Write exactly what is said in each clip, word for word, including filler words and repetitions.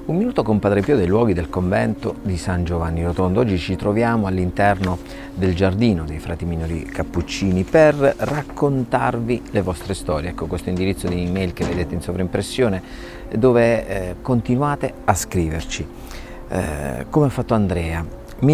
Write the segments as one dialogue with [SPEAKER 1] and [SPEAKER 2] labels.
[SPEAKER 1] Un minuto con Padre Pio dei luoghi del convento di San Giovanni Rotondo. Oggi ci troviamo all'interno del giardino dei frati minori cappuccini per raccontarvi le vostre storie. Ecco questo indirizzo di email che vedete in sovraimpressione dove eh, continuate a scriverci. Eh, come ha fatto Andrea,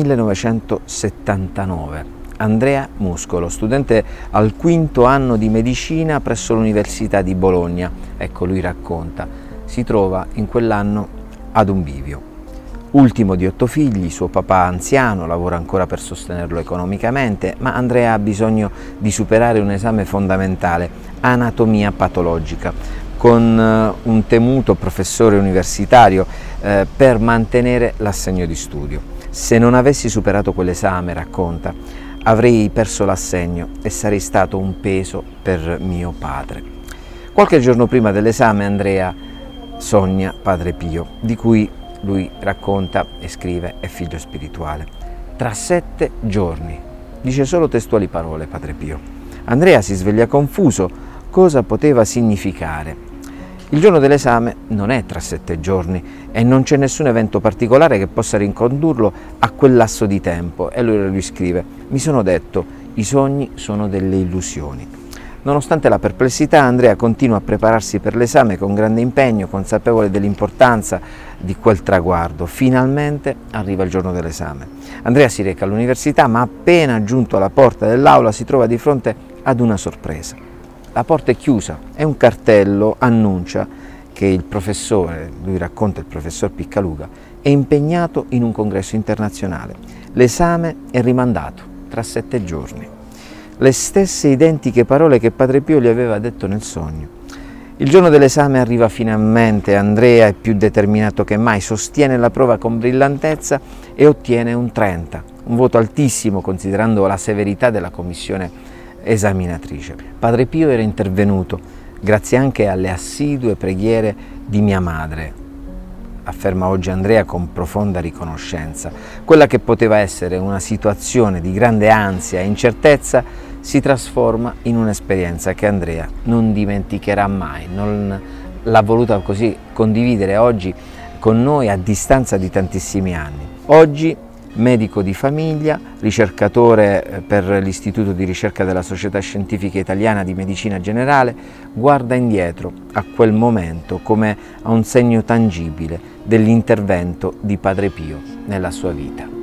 [SPEAKER 1] millenovecentosettantanove. Andrea Muscolo, studente al quinto anno di medicina presso l'Università di Bologna. Ecco, lui racconta, si trova in quell'anno ad un bivio. Ultimo di otto figli, suo papà anziano lavora ancora per sostenerlo economicamente, ma Andrea ha bisogno di superare un esame fondamentale, anatomia patologica, con uh, un temuto professore universitario eh, per mantenere l'assegno di studio. Se non avessi superato quell'esame, racconta, avrei perso l'assegno e sarei stato un peso per mio padre. Qualche giorno prima dell'esame Andrea sogna Padre Pio, di cui lui racconta e scrive è figlio spirituale. Tra sette giorni, dice solo testuali parole Padre Pio. Andrea si sveglia confuso, cosa poteva significare? Il giorno dell'esame non è tra sette giorni e non c'è nessun evento particolare che possa ricondurlo a quel lasso di tempo. E allora lui scrive, mi sono detto, i sogni sono delle illusioni. Nonostante la perplessità, Andrea continua a prepararsi per l'esame con grande impegno, consapevole dell'importanza di quel traguardo. Finalmente arriva il giorno dell'esame. Andrea si reca all'università, ma appena giunto alla porta dell'aula si trova di fronte ad una sorpresa. La porta è chiusa e un cartello annuncia che il professore, lui racconta il professor Piccaluga, è impegnato in un congresso internazionale. L'esame è rimandato tra sette giorni. Le stesse identiche parole che Padre Pio gli aveva detto nel sogno. Il giorno dell'esame arriva finalmente, Andrea è più determinato che mai, sostiene la prova con brillantezza e ottiene un trenta, un voto altissimo considerando la severità della commissione esaminatrice. Padre Pio era intervenuto, grazie anche alle assidue preghiere di mia madre, afferma oggi Andrea con profonda riconoscenza. Quella che poteva essere una situazione di grande ansia e incertezza si trasforma in un'esperienza che Andrea non dimenticherà mai, non l'ha voluta così condividere oggi con noi a distanza di tantissimi anni. Oggi medico di famiglia, ricercatore per l'Istituto di ricerca della Società Scientifica Italiana di Medicina Generale, guarda indietro a quel momento come a un segno tangibile dell'intervento di Padre Pio nella sua vita.